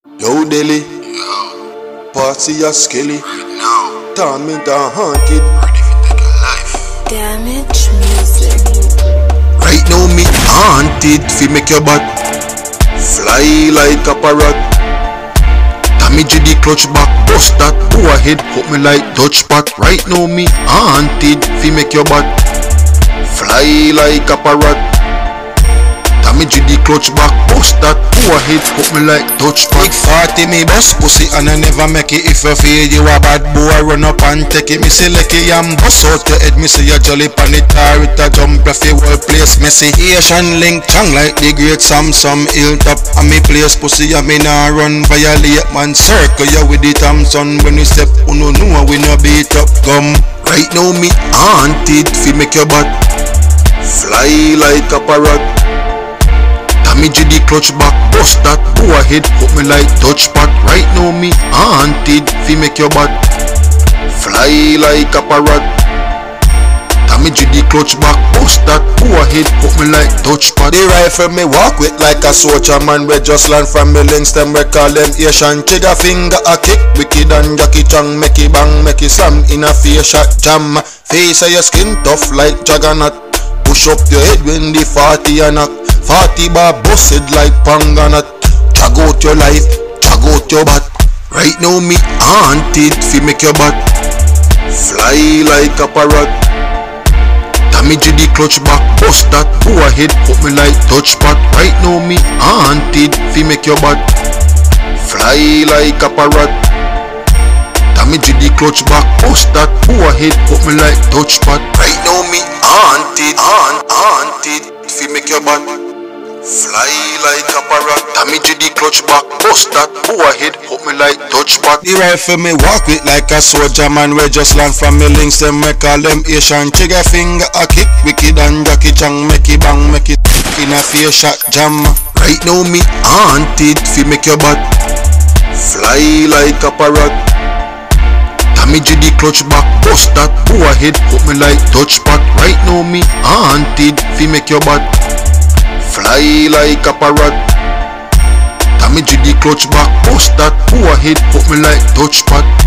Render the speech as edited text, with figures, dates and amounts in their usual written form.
Yo Delhi, Yo, party a skelly, right now, Tommy the haunted. ready for take a life. Damage music. Right now me haunted, fi make your butt fly like a parrot. Damage the clutch back, bust that, go ahead, put me like Dutch pot. Right now me haunted, fi make your butt fly like a parrot. Damage the clutch back, bust that, go ahead, put me like Dutch pot. Big 40 me bust pussy and I never make it. If you feel you a bad boy, run up and take it. Me say lucky and bust out your head. Me say you jolly pan it or it a jump off your whole place. Me see Asian link chang like the great Samsung hilltop. And me place pussy and me nah run violate man. Circle you with the Thompson. When we step uno know we no beat up gum. Right now me haunted fi make your butt fly like a parrot. Damage the clutch back, bust that, go ahead, put me like Dutch pot. Right now me haunted, fi make your butt fly like a parrot. Damage the clutch back, bust that, go ahead, put me like Dutch pot. The rifle me walk with like a soldier man. We just learn from me links, them we call them Asian. Trigger finger a kick, wicked and Jackie Chan. Make it bang, make it slam in a face shot jam. Face of your skin tough like Juggernaut. Push up your head when the 40 a knock. 40 bar busted like Panganat. Drag out your life, drag out your butt. Right now me haunted, fi make your butt fly like a parrot. Damage the clutch back, bust that, go ahead, put me like Dutch pot. Right now me haunted, fi make your butt fly like a parrot. Damage the clutch back, bust that, go ahead, put me like Dutch pot. Right now me haunted, haunted, fi make your butt fly like a parrot. Damage the clutch back, bust that, go ahead, put me like Dutch pot. The rifle me walk with like a soldier man. We just learn from me links, them we call them Asian. Trigger finger a kick, wicked and Jackie Chan. Make it bang, make it in a face shot jam. Right now me haunted, fi make your butt fly like a parrot. Damage the clutch back, bust that, go ahead, put me like Dutch pot. Right now me haunted, fi make your butt fly like a parrot. Damage the clutch back, bust that, go ahead, put me like Dutch pot.